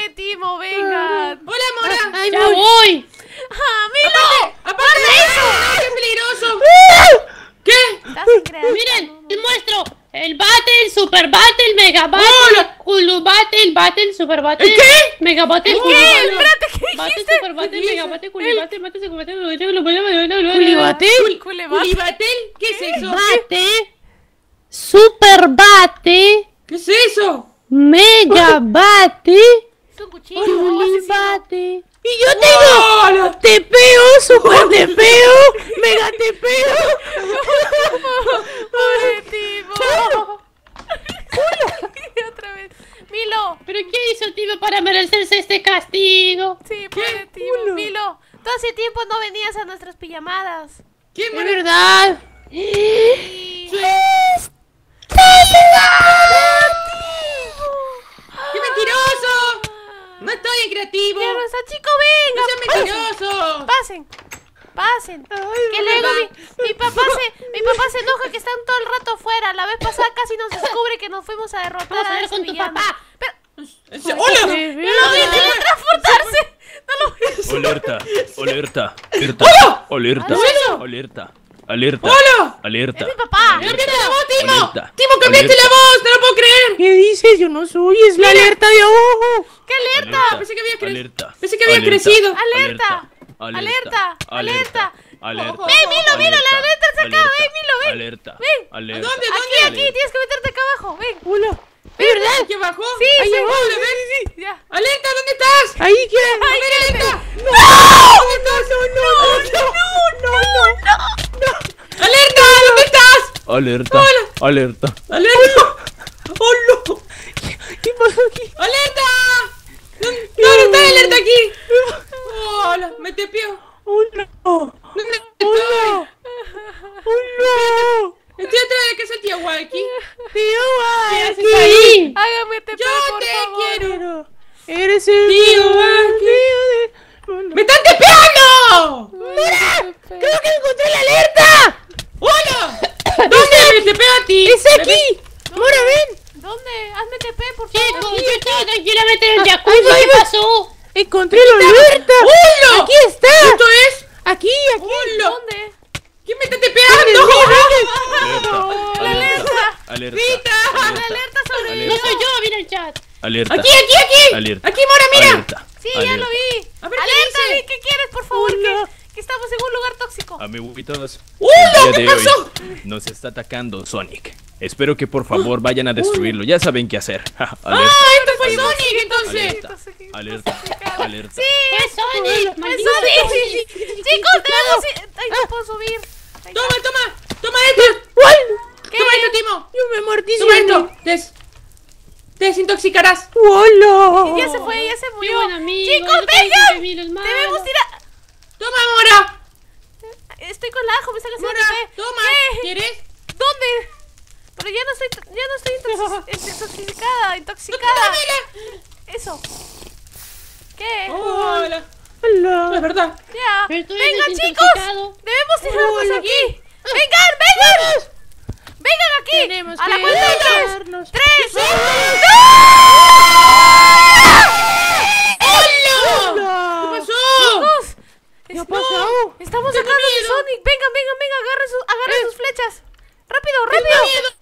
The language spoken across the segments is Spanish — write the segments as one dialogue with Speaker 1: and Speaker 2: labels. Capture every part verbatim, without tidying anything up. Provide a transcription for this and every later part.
Speaker 1: Timo, venga.
Speaker 2: Hola, Mora.
Speaker 3: Ay, ya voy.
Speaker 1: ¡Ah, Milo!
Speaker 2: ¡Aparte de eso! ¡Qué peligroso! ¿Qué?
Speaker 3: Miren, les muestro. El Battle, Super Battle, Mega Battle, Hulu Battle, Battle, Super Battle.
Speaker 2: ¿Qué?
Speaker 3: Mega Battle,
Speaker 1: ¿Qué?
Speaker 3: Hulu Battle.
Speaker 1: Espérate, ¿qué
Speaker 3: Battle,
Speaker 1: dijiste?
Speaker 3: Super Battle, Mega Battle, Hulu Battle, Battle, Super Battle, Hulu Battle, Hulu
Speaker 1: ¿Culibatel?
Speaker 2: ¿Culibatel? ¿Qué es eso?
Speaker 3: Battle, Super Battle,
Speaker 2: ¿Qué es eso?
Speaker 3: Mega Battle,
Speaker 1: Es un cuchillo.
Speaker 3: Hulu Battle.
Speaker 4: Y yo tengo tepeo, super tepeo, mega tepeo.
Speaker 1: Pobre Timo. Otra vez. Milo.
Speaker 3: ¿Pero qué hizo Timo para merecerse este castigo?
Speaker 1: Sí, pobre Timo. Milo, tú hace tiempo no venías a nuestras pijamadas.
Speaker 2: ¿Quién
Speaker 4: Es verdad.
Speaker 1: Y...
Speaker 2: ¡Qué mentiroso! No estoy en creativo.
Speaker 1: ¡Ya nuestro chico, venga!
Speaker 2: ¡No seas mentiroso!
Speaker 1: Pasen, pasen. Que luego mi, mi papá se mi papá se enoja que están todo el rato afuera. La vez pasada casi nos descubre que nos fuimos a derrotar
Speaker 3: Vamos a
Speaker 1: a
Speaker 3: ver
Speaker 1: ese
Speaker 3: con tu
Speaker 1: villano.
Speaker 3: papá.
Speaker 1: Pero
Speaker 2: ¡Hola!
Speaker 1: no lo vi teletransportarse. No lo vi.
Speaker 5: Alerta, alerta, alerta, alerta,
Speaker 2: eso?
Speaker 5: alerta, alerta,
Speaker 2: ¡Hola!
Speaker 5: alerta.
Speaker 1: Es mi papá.
Speaker 2: ¡Cambiaste la voz, Timo!
Speaker 5: Alerta.
Speaker 2: ¡Timo, cambiaste
Speaker 5: Alerta.
Speaker 2: la voz! ¡No lo puedo creer!
Speaker 4: ¿Qué dices? Yo no soy, es la alerta de abajo.
Speaker 1: ¡Qué alerta!
Speaker 2: Pensé que había cre-
Speaker 5: alerta,
Speaker 2: pensé que había
Speaker 5: alerta,
Speaker 2: crecido.
Speaker 1: Alerta, alerta, alerta.
Speaker 5: alerta.
Speaker 1: Ven, Milo, Milo, la alerta está acá. Ven, Milo, ven.
Speaker 5: Alerta,
Speaker 1: Ven.
Speaker 5: alerta.
Speaker 2: ¿Dónde,
Speaker 1: Aquí,
Speaker 2: dónde?
Speaker 1: aquí, tienes que meterte acá abajo. Ven.
Speaker 4: Hola.
Speaker 2: ¿Es verdad? ¿Aquí abajo?
Speaker 1: Sí,
Speaker 2: Ahí
Speaker 1: sí.
Speaker 2: abajo, ¿le ves?
Speaker 1: Ya.
Speaker 2: ¡Alerta, ¿dónde estás?
Speaker 4: Ahí qué.
Speaker 1: Ay,
Speaker 2: ¡Ven,
Speaker 1: quédate.
Speaker 2: alerta!
Speaker 4: No, no, no, no, no, no.
Speaker 2: ¡Alerta! ¿Dónde estás?
Speaker 5: Alerta, alerta.
Speaker 2: ¡Alerta!
Speaker 4: ¡Oh, no! ¿Qué pasó aquí?
Speaker 2: ¡Alerta! ¿Dónde no, no está la alerta aquí? ¡Hola! ¡Me tepió!
Speaker 4: ¡Oh, no!
Speaker 2: ¿Dónde estoy?
Speaker 4: ¡Oh, no!
Speaker 2: Estoy atrás de la casa del tío Walkie.
Speaker 4: ¡Tío,
Speaker 3: ¿Qué
Speaker 4: aquí!
Speaker 3: haces ahí?
Speaker 1: Hágame te
Speaker 2: ¡Yo
Speaker 1: por
Speaker 2: te
Speaker 1: favor.
Speaker 2: quiero!
Speaker 4: ¡Eres el
Speaker 2: Tío
Speaker 4: Walkie!
Speaker 2: ¡Me están tepeando!
Speaker 1: ¡Mira!
Speaker 4: ¡Creo que encontré la alerta!
Speaker 2: ¡Hola! ¿Dónde me tepeo a ti?
Speaker 4: ¡Es aquí! ¡Mora, ven!
Speaker 1: ¿Dónde? Hazme T P, por favor.
Speaker 3: Chicos, yo estaba tranquilamente en el
Speaker 4: Ahí
Speaker 3: jacuzzi.
Speaker 4: va, ahí
Speaker 3: ¿Qué
Speaker 4: va.
Speaker 3: pasó?
Speaker 4: ¡Encontré la alerta!
Speaker 2: ¡Hola!
Speaker 4: ¡Aquí está!
Speaker 2: ¿Esto es?
Speaker 4: ¡Aquí, aquí!
Speaker 2: ¡Hola!
Speaker 1: ¿Dónde?
Speaker 2: ¿Quién me está tepeando?
Speaker 5: Alerta, alerta, alerta.
Speaker 1: La alerta sobre
Speaker 3: No soy yo, mira el chat.
Speaker 5: Alerta.
Speaker 2: ¡Aquí, aquí, aquí!
Speaker 5: Alerta.
Speaker 2: ¡Aquí, Mora, mira!
Speaker 5: Alerta.
Speaker 1: Sí, ya
Speaker 5: alerta.
Speaker 1: lo vi.
Speaker 2: A ver, ¿qué
Speaker 1: Alerta,
Speaker 2: dice?
Speaker 1: Vic, ¿qué quieres, por favor?
Speaker 4: Hola.
Speaker 1: Que, que estamos en un lugar tóxico.
Speaker 5: Amiguitos,
Speaker 2: ¡Hola!
Speaker 5: el
Speaker 2: ¿Qué
Speaker 5: día de
Speaker 2: pasó?
Speaker 5: hoy nos está atacando Sonic. Espero que por favor vayan a destruirlo. Ya saben qué hacer. Ja,
Speaker 2: ¡Ah!
Speaker 5: alerta,
Speaker 2: ¡Esto fue Sonic, entonces!
Speaker 5: alerta, alerta, alerta.
Speaker 1: Sí,
Speaker 3: ¡Es Sonic!
Speaker 1: es
Speaker 3: ¡Maldito
Speaker 1: Sonic.
Speaker 3: Sonic!
Speaker 1: Chicos, tenemos... Ay, no puedo subir. Ahí está.
Speaker 2: ¡Toma, toma! ¡Toma esto!
Speaker 4: ¿Cuál?
Speaker 1: ¿Qué?
Speaker 2: ¡Toma esto, Timo!
Speaker 4: Yo me amorticé.
Speaker 2: ¡Toma esto! Des... ¡Te desintoxicarás!
Speaker 4: ¡Hola!
Speaker 1: Ya se fue, ya se
Speaker 3: ¡Qué
Speaker 1: murió.
Speaker 3: buen amigo!
Speaker 1: Chicos,
Speaker 3: no te digas que Milo es
Speaker 1: vengan.
Speaker 3: malo.
Speaker 1: Debemos tirar...
Speaker 2: ¡Toma, Mora!
Speaker 1: Estoy con la ajo, me están haciendo
Speaker 2: ¡Mora!
Speaker 1: T P.
Speaker 2: ¡Toma!
Speaker 1: ¿Qué?
Speaker 2: ¿Quieres?
Speaker 1: ¿Dónde? Pero ya no estoy, ya no estoy intoxi- intoxicada, intoxicada.
Speaker 2: ¡Dámela!
Speaker 1: Eso. ¿Qué?
Speaker 2: ¡Hola!
Speaker 4: ¡Hola!
Speaker 2: Es verdad.
Speaker 1: Ya.
Speaker 3: Pero estoy
Speaker 1: Vengan, chicos.
Speaker 3: desintoxicado.
Speaker 1: Debemos tirarnos
Speaker 4: Hola.
Speaker 1: aquí. Vengan, vengan. Vengan aquí.
Speaker 4: Tenemos
Speaker 1: A la
Speaker 4: que
Speaker 1: cuenta de tres.
Speaker 4: tirarnos.
Speaker 1: Tres.
Speaker 2: ¡Hola! ¿Qué pasó?
Speaker 1: Chicos.
Speaker 4: ¿Qué ha
Speaker 1: es-
Speaker 4: pasado?
Speaker 1: Estamos
Speaker 2: Tengo
Speaker 1: sacando de
Speaker 2: miedo.
Speaker 1: Sonic. Vengan, vengan, vengan. Agarren sus, agarren sus flechas. Rápido, rápido.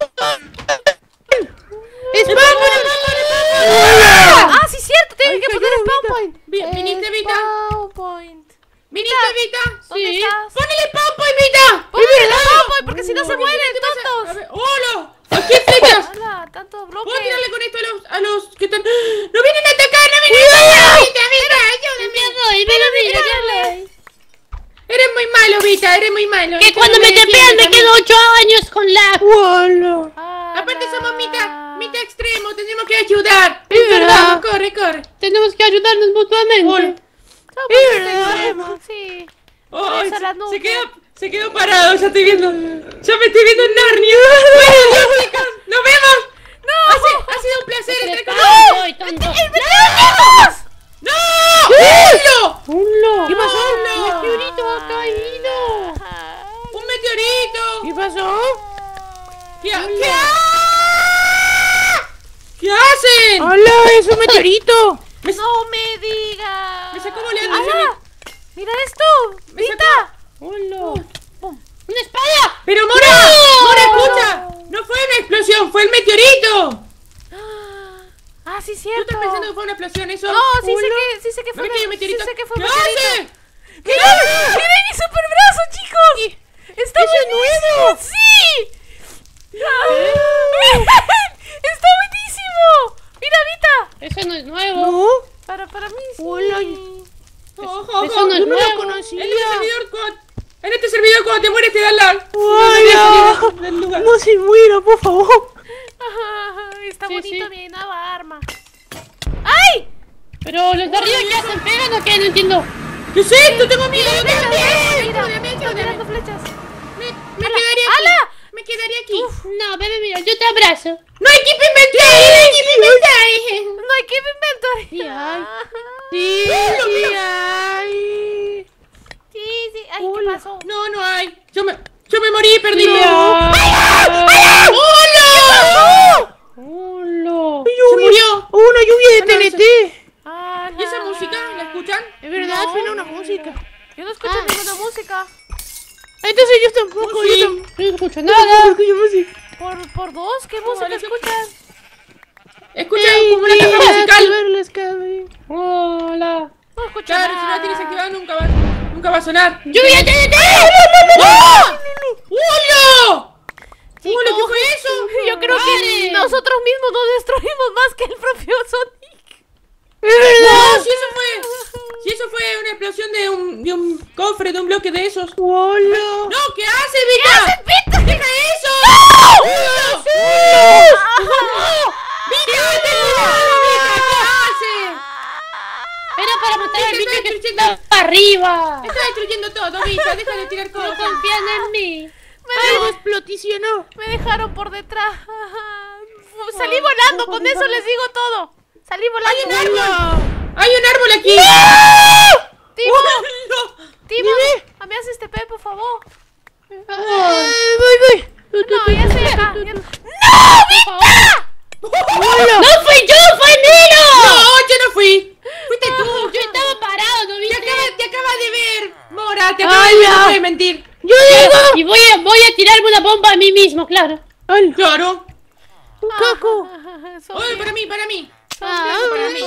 Speaker 4: ¡Spam!
Speaker 1: Ah, sí, cierto. Tienen
Speaker 4: Ay,
Speaker 1: que
Speaker 4: cayó,
Speaker 1: poner spawn
Speaker 4: Vita.
Speaker 1: point.
Speaker 2: Vi- ¿Viniste, Vita?
Speaker 1: Spawn point.
Speaker 2: ¿Viniste, Vita?
Speaker 1: ¿Dónde
Speaker 3: Sí.
Speaker 1: estás?
Speaker 2: ¡Ponele pampo, Vita!
Speaker 1: Ponle spawn point porque si no se mueren,
Speaker 2: A
Speaker 1: tontos.
Speaker 2: ver, ¡hola! ¡Aquí hay flechas!
Speaker 1: Hola, tanto bloque.
Speaker 2: ¿Puedo tirarle con esto a los, a los que están...? ¡No vienen a atacar! ¡No vienen a atacar! ¡Vita, Vita! ¡Ayúdame!
Speaker 3: Ay, ven a mí,
Speaker 2: Eres muy malo, Vita, eres muy malo.
Speaker 3: que
Speaker 2: Esto
Speaker 3: cuando
Speaker 2: no
Speaker 3: me
Speaker 2: defiende
Speaker 3: tepean me
Speaker 2: también.
Speaker 3: quedo ocho años con la...
Speaker 4: ¡Hola!
Speaker 1: Ah,
Speaker 2: Aparte somos
Speaker 1: la-
Speaker 2: mitad, mitad extremo, tenemos que ayudar.
Speaker 3: Es verdad.
Speaker 2: Vamos, corre, corre.
Speaker 3: Tenemos que ayudarnos mutuamente.
Speaker 1: Somos
Speaker 4: Es
Speaker 1: mitad
Speaker 4: verdad.
Speaker 1: extremo, sí.
Speaker 2: Ay,
Speaker 1: Esa la
Speaker 2: se,
Speaker 1: nuca.
Speaker 2: se quedó, se quedó parado, ya estoy viendo. Ya me estoy viendo en Narnia. Bueno, ya, chicos, nos vemos.
Speaker 1: ¡No!
Speaker 2: Ha sido, ha sido un placer estar con
Speaker 3: ¡No! ¡Soy tonto!
Speaker 2: ¡No! ¡Hola!
Speaker 4: ¡Hola!
Speaker 2: ¿Qué pasó?
Speaker 3: ¡Un meteorito ha caído!
Speaker 2: ¡Un meteorito!
Speaker 4: ¿Qué pasó?
Speaker 2: ¿Qué, ha- ¿qué, ha- ¿Qué hacen?
Speaker 4: ¡Hola! ¡Es un meteorito!
Speaker 2: Me-
Speaker 1: No me digas.
Speaker 2: Me sacó volando.
Speaker 1: ¡Hala! ¡Mira esto!
Speaker 2: Me
Speaker 1: ¡Vita!
Speaker 3: ¡Hola!
Speaker 1: ¡Pum!
Speaker 3: ¡Una espada!
Speaker 2: ¡Pero Mora! ¡Mora, escucha! ¡No fue una explosión! ¡Fue el meteorito!
Speaker 1: Ah, sí,
Speaker 2: ¿Tú
Speaker 1: cierto.
Speaker 2: estás pensando que fue una explosión eso?
Speaker 1: No, sí sé que, sí sé que
Speaker 2: ¿No
Speaker 1: fue
Speaker 2: ves que hay un
Speaker 1: una-
Speaker 2: meteorito?
Speaker 1: Sí sé que fue un
Speaker 2: ¿Qué
Speaker 1: meteorito.
Speaker 2: hace?
Speaker 1: ¡Miren! ¡Miren mi superbrazo, chicos! ¡Está buenísimo! ¡Sí! ¡Miren! ¡Está buenísimo! ¡Mira, Vita!
Speaker 3: Eso no es nuevo.
Speaker 4: ¿No?
Speaker 1: Para, para mí sí.
Speaker 4: Hola.
Speaker 2: Ojo,
Speaker 3: Eso no es
Speaker 4: Yo no la
Speaker 3: nuevo.
Speaker 4: conocía.
Speaker 2: En este servidor, cuando, en este servidor, cuando te mueres, te dan la.
Speaker 4: Hola.
Speaker 2: del lugar.
Speaker 4: No se muera, por favor.
Speaker 1: Ajá, está
Speaker 3: Sí,
Speaker 1: bonito
Speaker 3: sí.
Speaker 1: mi nueva arma. ¡Ay!
Speaker 3: Pero los de arriba, ¿qué hacen? ¿Pegan o qué? No entiendo.
Speaker 2: ¿Qué es esto? Tengo miedo.
Speaker 1: Mira,
Speaker 2: Mira,
Speaker 1: mira,
Speaker 2: mira, mira,
Speaker 1: están tirando flechas.
Speaker 2: Me, me
Speaker 1: ¡Hala!
Speaker 2: quedaría aquí.
Speaker 1: ¡Hala!
Speaker 2: Me quedaría aquí.
Speaker 3: No, bebé, mira, yo te abrazo.
Speaker 2: ¡No hay equipo inventario! ¡No hay equipo inventario!
Speaker 1: No hay que inventar.
Speaker 3: Sí hay.
Speaker 4: Sí,
Speaker 2: Hola,
Speaker 4: sí,
Speaker 2: mira.
Speaker 4: ay.
Speaker 1: Sí, sí. Ay, ¿qué
Speaker 4: Hola.
Speaker 1: pasó?
Speaker 2: No, no hay. Yo me, yo me morí, perdí.
Speaker 3: Mira.
Speaker 2: ¡Hola!
Speaker 3: ¡Hola!
Speaker 2: Se murió.
Speaker 4: Hubo una lluvia de
Speaker 2: Bueno,
Speaker 4: T N T.
Speaker 1: Ah,
Speaker 2: ¿Y esa música? ¿La escuchan?
Speaker 4: Es verdad,
Speaker 1: No.
Speaker 4: suena una música.
Speaker 1: Yo no escucho
Speaker 3: Ah.
Speaker 1: ninguna música.
Speaker 4: Entonces yo tampoco,
Speaker 2: Sí.
Speaker 4: yo tampoco.
Speaker 3: No escucho
Speaker 4: No
Speaker 3: nada.
Speaker 4: escucho música.
Speaker 1: ¿Por, por dos? ¿Qué música
Speaker 2: vale, yo-
Speaker 1: escuchan?
Speaker 2: Escucha como una caja musical.
Speaker 4: Ver las cabezas.
Speaker 3: Hola.
Speaker 1: No escucho
Speaker 2: Claro, si no
Speaker 1: nada.
Speaker 2: la tienes activada nunca va, nunca va a sonar.
Speaker 3: ¡Lluvia T N T!
Speaker 2: ¡Oh! ¡Hola! ¡Hola! ¿Qué fue eso?
Speaker 1: Yo creo que
Speaker 3: Vale.
Speaker 1: nosotros mismos nos destruimos más que el propio Sonic.
Speaker 4: Es verdad.
Speaker 2: No, si eso fue. Si eso fue una explosión de un, de un cofre, de un bloque de esos.
Speaker 4: Hola.
Speaker 2: ¡No! ¿Qué hace, Vita? ¿Qué haces, Vita? ¡Deja eso! ¡No! ¡Vita, ¿qué hace?
Speaker 3: Era para matar al
Speaker 2: Vita,
Speaker 3: bicho
Speaker 2: está
Speaker 3: que
Speaker 2: destruyendo.
Speaker 3: está arriba.
Speaker 2: Está destruyendo todo, Vita. Deja de tirar
Speaker 3: No
Speaker 2: cosas.
Speaker 3: confían en mí.
Speaker 4: Algo exploticionó.
Speaker 1: Me dejaron por detrás. Salí volando, con eso les digo todo. Salí volando.
Speaker 2: ¡Hay un árbol! ¡Hay un árbol aquí!
Speaker 1: Timo,
Speaker 2: ¡No!
Speaker 1: Timo,
Speaker 4: Dime.
Speaker 1: ¿me haces T P, por favor?
Speaker 4: Eh, voy, voy.
Speaker 1: No, ya estoy acá. ya-
Speaker 4: Hola.
Speaker 3: ¡No fui yo, fue Nilo!
Speaker 2: ¡No, yo no fui! ¡Fuiste tú!
Speaker 3: Yo estaba parado, ¿no
Speaker 2: Te
Speaker 3: viste?
Speaker 2: acabas, te acabas de ver, Mora, te acabas de ver,
Speaker 4: Hola.
Speaker 2: no puedes mentir.
Speaker 4: Yo digo.
Speaker 3: Y voy a, voy a tirarme una bomba a mí mismo, claro.
Speaker 4: Hola.
Speaker 2: Claro.
Speaker 4: Un caco.
Speaker 1: Soy-
Speaker 2: Oye, para mí, para mí.
Speaker 4: Ah,
Speaker 2: para mí.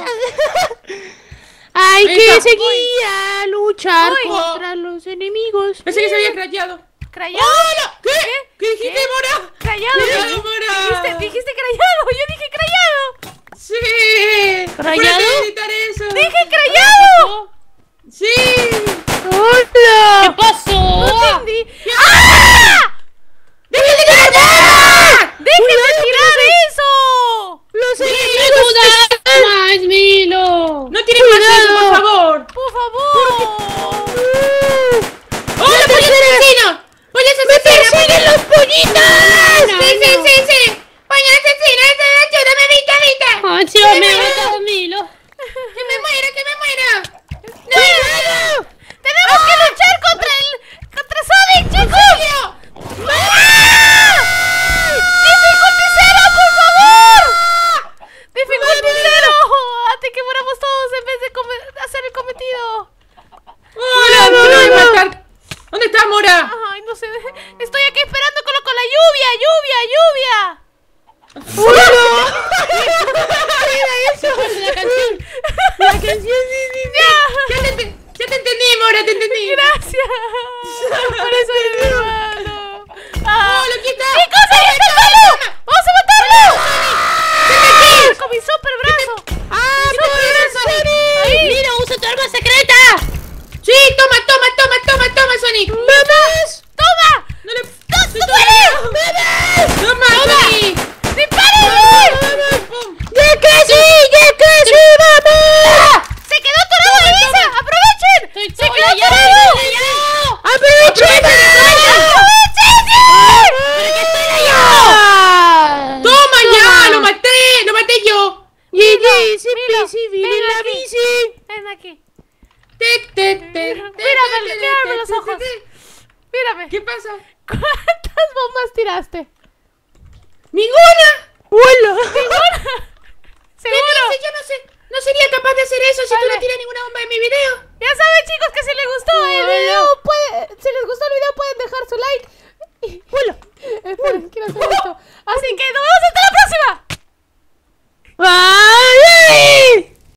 Speaker 4: Hay
Speaker 2: Ahí
Speaker 4: que
Speaker 2: está.
Speaker 4: seguir a luchar
Speaker 1: Voy.
Speaker 4: contra los enemigos.
Speaker 2: Pensé que se había craqueado.
Speaker 1: ¿Crayado?
Speaker 2: ¡Hola! ¿Qué? ¿Qué dijiste,
Speaker 1: ¿Qué?
Speaker 2: Mora?
Speaker 1: ¿Crayado?
Speaker 2: Cuidado, Mora.
Speaker 1: ¿Dijiste, dijiste crayado? Yo dije crayado.
Speaker 2: Sí.
Speaker 3: ¿Crayado?
Speaker 2: ¿Puedes editar eso?
Speaker 1: ¡Dije crayado!
Speaker 2: Sí.
Speaker 3: ¿Qué
Speaker 4: Hola.
Speaker 3: pasó?
Speaker 1: No entendí. ¡Ah!
Speaker 2: ¡Deja de gritar!
Speaker 1: ¡Dejen de tirar eso!
Speaker 4: Los
Speaker 3: ¡Ayuda! ¡Más, Milo!
Speaker 2: No tires más eso, por favor.
Speaker 1: Por favor.
Speaker 2: ¡Hola, pollos asesinos! ¡Pollos asesinos!
Speaker 4: ¡Persiguen los pollitos!
Speaker 2: Sí, sí, sí, sí. ¡Pollos asesinos! ¡Ayúdame, Vita, Vita!
Speaker 3: ¡Ah, chido, me ha matado Milo!
Speaker 2: ¡Que me muera, que me muera! ¡No!
Speaker 1: ¡Tenemos que luchar contra el... contra Sonic, chicos! ¡Ah! ¡Dificulty cero, por favor! ¡Dificulty cero! Hasta que moramos todos en vez de come- hacer el cometido.
Speaker 2: ¡Hola, no, no, no, matar! ¿Dónde estás, Mora?
Speaker 1: Ay, no sé. Estoy aquí esperando con, con la lluvia, lluvia, lluvia.
Speaker 3: La canción.
Speaker 4: La canción sí, sí, sí.
Speaker 2: Ya te, ente- ya te entendí, Mora, te entendí.
Speaker 1: Gracias. Por eso es mi hermano. Ah.
Speaker 2: ¡Hola, aquí está!
Speaker 1: ¡Chicos, ahí está el malo! ¡Vamos a matarlo! ¡Con mi super brazo!
Speaker 4: ¡Ah,
Speaker 1: ¡Mi super brazo! ¡Ahí!
Speaker 3: ¡Milo, usa tu arma secreta!
Speaker 2: Sí, toma, toma, toma, toma, toma, Sonic.
Speaker 4: ¡Vamos!
Speaker 1: ¡Toma!
Speaker 2: No le...
Speaker 1: ¡No, no muere!
Speaker 2: ¡Toma, Sonic!
Speaker 1: ¡Dispárenle!
Speaker 2: ¡Pum!
Speaker 4: ¡Ya casi! ¡Ya casi! ¡Vamos!
Speaker 1: ¡Se quedó atorado de Lisa! ¡Aprovechen!
Speaker 3: ¡Estoy
Speaker 1: ¡Se
Speaker 3: sola
Speaker 1: quedó
Speaker 3: ya!
Speaker 1: atorado!
Speaker 3: sola ya!
Speaker 4: ¡Aprovechen! ¡Ah!
Speaker 2: ¡Toma ya! ¡Lo maté! ¡Lo maté yo!
Speaker 4: Gigi, sí,
Speaker 1: Milo,
Speaker 4: sí, viene
Speaker 1: ven
Speaker 4: la
Speaker 1: aquí.
Speaker 4: bici.
Speaker 1: Ven aquí.
Speaker 2: Te, te, te, te,
Speaker 1: Mírame,
Speaker 2: te, te,
Speaker 1: mírame
Speaker 2: te,
Speaker 1: los
Speaker 2: te,
Speaker 1: ojos.
Speaker 2: te.
Speaker 1: Mírame.
Speaker 2: ¿Qué pasa?
Speaker 1: ¿Cuántas bombas tiraste?
Speaker 2: ¡Ninguna!
Speaker 4: ¡Hola!
Speaker 1: ¿Seguro?
Speaker 2: ¿Qué dice? Yo no sé. No sería